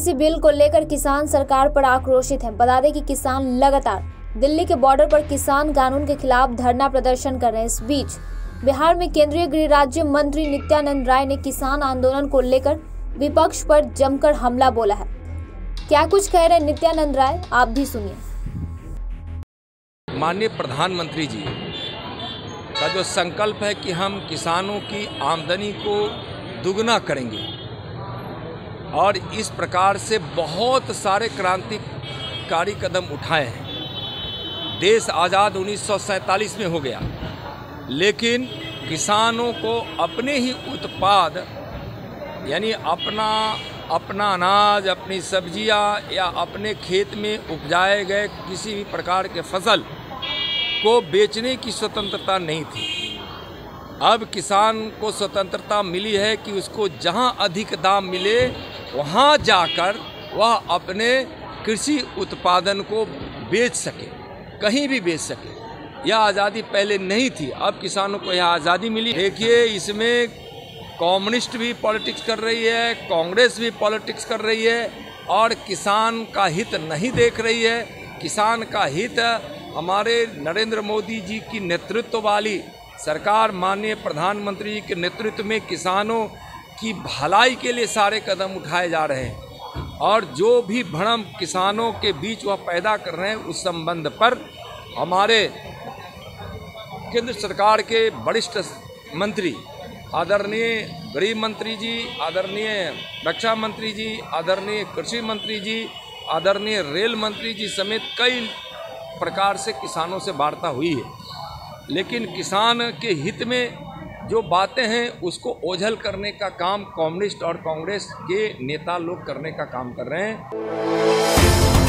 कृषि बिल को लेकर किसान सरकार पर आक्रोशित हैं। बता दें कि किसान लगातार दिल्ली के बॉर्डर पर किसान कानून के खिलाफ धरना प्रदर्शन कर रहे हैं। इस बीच बिहार में केंद्रीय गृह राज्य मंत्री नित्यानंद राय ने किसान आंदोलन को लेकर विपक्ष पर जमकर हमला बोला है। क्या कुछ कह रहे हैं नित्यानंद राय, आप भी सुनिए। माननीय प्रधानमंत्री जी का जो संकल्प है कि हम किसानों की आमदनी को दुगना करेंगे और इस प्रकार से बहुत सारे क्रांतिकारी कदम उठाए हैं। देश आज़ाद 1947 में हो गया, लेकिन किसानों को अपने ही उत्पाद यानी अपना अनाज, अपनी सब्जियां या अपने खेत में उपजाए गए किसी भी प्रकार के फसल को बेचने की स्वतंत्रता नहीं थी। अब किसान को स्वतंत्रता मिली है कि उसको जहां अधिक दाम मिले वहां जाकर वह अपने कृषि उत्पादन को बेच सके, कहीं भी बेच सके। यह आज़ादी पहले नहीं थी, अब किसानों को यह आज़ादी मिली। देखिए, इसमें कम्युनिस्ट भी पॉलिटिक्स कर रही है, कांग्रेस भी पॉलिटिक्स कर रही है और किसान का हित नहीं देख रही है। किसान का हित हमारे नरेंद्र मोदी जी की नेतृत्व वाली सरकार, माननीय प्रधानमंत्री जी के नेतृत्व में किसानों की भलाई के लिए सारे कदम उठाए जा रहे हैं और जो भी भ्रम किसानों के बीच वह पैदा कर रहे हैं, उस संबंध पर हमारे केंद्र सरकार के वरिष्ठ मंत्री, आदरणीय गृह मंत्री जी, आदरणीय रक्षा मंत्री जी, आदरणीय कृषि मंत्री जी, आदरणीय रेल मंत्री जी समेत कई प्रकार से किसानों से वार्ता हुई है। लेकिन किसान के हित में जो बातें हैं उसको ओझल करने का काम कम्युनिस्ट और कांग्रेस के नेता लोग करने का काम कर रहे हैं।